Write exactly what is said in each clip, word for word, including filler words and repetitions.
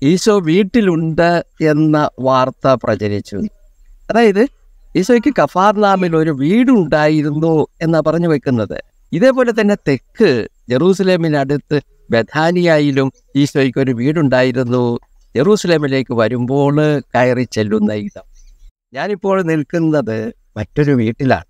ഈശോ വീട്ടിലുണ്ട് എന്ന വാർത്ത പ്രചരിച്ചു. അതായത് ഈശോയ്ക്ക് കഫർനഹൂമിൽ ഒരു വീടുണ്ടായിരുന്നു എന്നാ പറഞ്ഞു വെക്കുന്നത്. ഇതേപോലെ തന്നെ തെക്ക് ജെറൂസലേമിനടുത്ത് ബഥാനിയയിലും ഈശോയ്ക്ക് ഒരു വീടുണ്ടായിരുന്നു. ജെറൂസലേമിലേക്ക് വരുമ്പോൾ കയറി ചെല്ലുന്ന ഇടം. ഞാനിപ്പോൾ നിൽക്കുന്നത് മറ്റൊരു വീട്ടിലാണ്.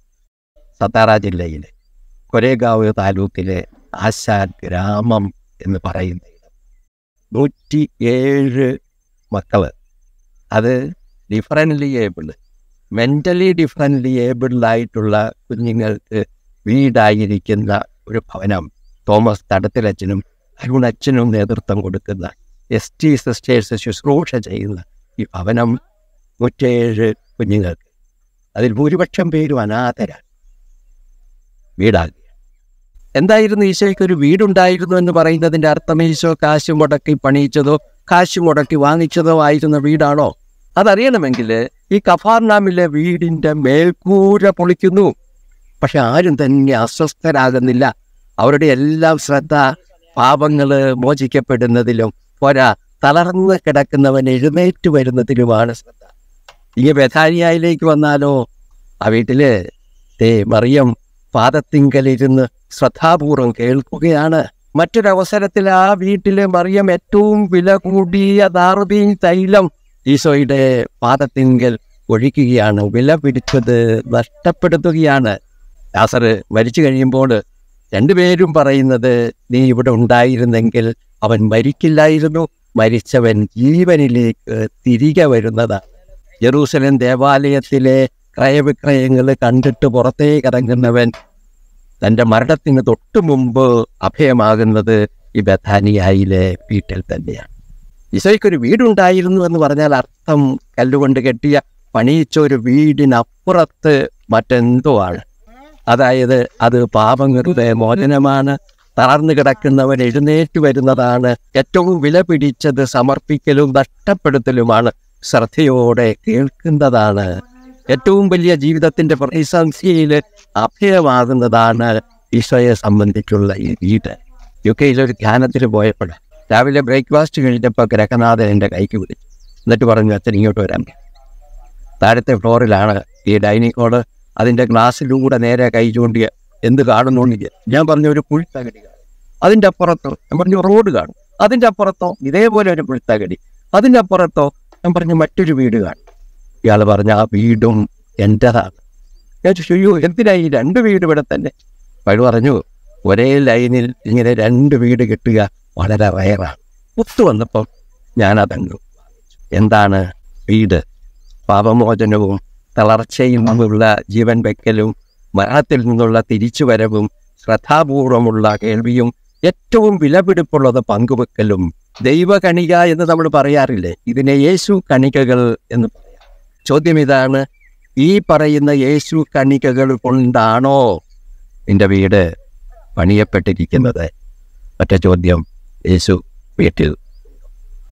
സത്താറ ജില്ലയിലെ കൊരേഗാവ് താലൂക്കിലെ ആശാൻ ഗ്രാമം എന്ന് പറയുന്ന ഇടം. നൂറ്റി ഏഴ് മക്കള്, അത് ഡിഫറൻ്റ്ലി ഏബിൾഡ്, മെൻ്റലി ഡിഫറൻ്റ്ലി ഏബിൾഡായിട്ടുള്ള കുഞ്ഞുങ്ങൾക്ക് വീടായിരിക്കുന്ന ഒരു ഭവനം തോമസ് തടത്തിലച്ഛനും അരുണച്ഛനും നേതൃത്വം കൊടുക്കുന്ന എസ് ടി സിസ്റ്റേഴ്സ് ശുശ്രൂഷ ചെയ്യുന്ന ഈ ഭവനം നൂറ്റേഴ് കുഞ്ഞുങ്ങൾക്ക്, അതിൽ ഭൂരിപക്ഷം പേരും അനാഥരാണ്, വീടാകുക. എന്തായിരുന്നു ഈശോയ്ക്കൊരു വീടുണ്ടായിരുന്നു എന്ന് പറയുന്നതിൻ്റെ അർത്ഥം? ഈശോ കാശ് മുടക്കി പണിയിച്ചതോ കാശ് മുടക്കി വാങ്ങിച്ചതോ ആയിരുന്ന വീടാണോ? അതറിയണമെങ്കിൽ ഈ കഫർനഹൂമിലെ വീടിൻ്റെ മേൽക്കൂര പൊളിക്കുന്നു. പക്ഷെ ആരും തന്നെ അസ്വസ്ഥരാകുന്നില്ല. അവരുടെ എല്ലാം ശ്രദ്ധ പാപങ്ങൾ മോചിക്കപ്പെടുന്നതിലും പോരാ, തളർന്ന് കിടക്കുന്നവൻ എഴുന്നേറ്റ് വരുന്നതിലുമാണ് ശ്രദ്ധ. ഈ ബഥാനിയയിലേക്ക് വന്നാലോ, ആ വീട്ടില് ദേ മറിയം പാദത്തിങ്കലിരുന്ന് ശ്രദ്ധാപൂർവം കേൾക്കുകയാണ്. മറ്റൊരവസരത്തിൽ ആ വീട്ടിലെ മറിയം ഏറ്റവും വില കൂടിയ ദാർബീൻ തൈലം ഈശോയുടെ പാദത്തിങ്കൽ ഒഴിക്കുകയാണ്. വില പിടിച്ചത് നഷ്ടപ്പെടുത്തുകയാണ്. ലാസർ മരിച്ചു കഴിയുമ്പോൾ രണ്ടുപേരും പറയുന്നത്, നീ ഇവിടെ ഉണ്ടായിരുന്നെങ്കിൽ അവൻ മരിക്കില്ലായിരുന്നു, മരിച്ചവൻ ജീവനിലേക്ക് തിരികെ വരുന്നതാണ്. ജെറൂസലേം ദേവാലയത്തിലെ ക്രയവിക്രയങ്ങൾ കണ്ടിട്ട് പുറത്തേക്ക് ഇറങ്ങുന്നവൻ തൻ്റെ മരണത്തിന് തൊട്ടു മുമ്പ് അഭയമാകുന്നത് ഈ ബഥാനിയയിലെ വീട്ടിൽ തന്നെയാണ്. ഈശോയ്ക്കൊരു വീടുണ്ടായിരുന്നു എന്ന് പറഞ്ഞാൽ അർത്ഥം കല്ലുകൊണ്ട് കെട്ടിയ പണിയിച്ച ഒരു വീടിനപ്പുറത്ത് മറ്റെന്തോ ആണ്. അതായത് അത് പാപങ്ങളുടെ മോചനമാണ്, തളർന്നു കിടക്കുന്നവൻ എഴുന്നേറ്റ് വരുന്നതാണ്, ഏറ്റവും വില പിടിച്ചത് സമർപ്പിക്കലും നഷ്ടപ്പെടുത്തലുമാണ്, ശ്രദ്ധയോടെ കേൾക്കുന്നതാണ്, ഏറ്റവും വലിയ ജീവിതത്തിൻ്റെ പ്രതിസന്ധിയിൽ അഭയമാകുന്നതാണ് ഈശോയെ സംബന്ധിച്ചുള്ള ഈ വീട്. യു കെയിലൊരു ധ്യാനത്തിൽ പോയപ്പോൾ രാവിലെ ബ്രേക്ക്ഫാസ്റ്റ് കഴിഞ്ഞപ്പോൾ ഗ്രഹനാഥൻ എൻ്റെ കൈക്ക് പിടിച്ചു. എന്നിട്ട് പറഞ്ഞു, അച്ഛൻ ഇങ്ങോട്ട് വരാൻ. താഴത്തെ ഫ്ലോറിലാണ് ഈ ഡൈനിങ് ഹാള്. അതിൻ്റെ ഗ്ലാസ്സിലൂടെ നേരെ കൈ ചൂണ്ടിയ എന്ത് കാണുന്നുണ്ടെങ്കിൽ ഞാൻ പറഞ്ഞു, ഒരു പുൽത്തകടി കാണും. അതിൻ്റെ അപ്പുറത്തോ ഞാൻ പറഞ്ഞു റോഡ് കാണും. അതിൻ്റെ അപ്പുറത്തോ ഇതേപോലെ ഒരു പുൽത്തകടി. അതിൻ്റെ അപ്പുറത്തോ ഞാൻ പറഞ്ഞു മറ്റൊരു വീട് കാണും. ഇയാൾ പറഞ്ഞ ആ വീടും എൻ്റെതാണ്. ഞാൻ ചോദിച്ചു, എന്തിനാ ഈ രണ്ട് വീട് ഇവിടെ തന്നെ? അയാൾ പറഞ്ഞു, ഒരേ ലൈനിൽ ഇങ്ങനെ രണ്ട് വീട് കിട്ടുക വളരെ റയറാണ്. ഒത്തു വന്നപ്പം ഞാനതങ്ങ് എന്താണ് വീട്? പാപമോചനവും തളർച്ചയിൽ നിന്നുള്ള ജീവൻ വെക്കലും മരണത്തിൽ നിന്നുള്ള തിരിച്ചുവരവും ശ്രദ്ധാപൂർവമുള്ള കേൾവിയും ഏറ്റവും വിലപിടിപ്പുള്ളത് പങ്കുവെക്കലും. ദൈവകണിക എന്ന് നമ്മൾ പറയാറില്ലേ, ഇതിനെ യേശു കണികകൾ എന്ന് പറയാം. ചോദ്യം ഇതാണ്, ഈ പറയുന്ന യേശു കണികകൾ കൊണ്ടാണോ നിന്റെ വീട് പണിയപ്പെട്ടിരിക്കുന്നത്? മറ്റേ ചോദ്യം, യേശു വീട്ടിൽ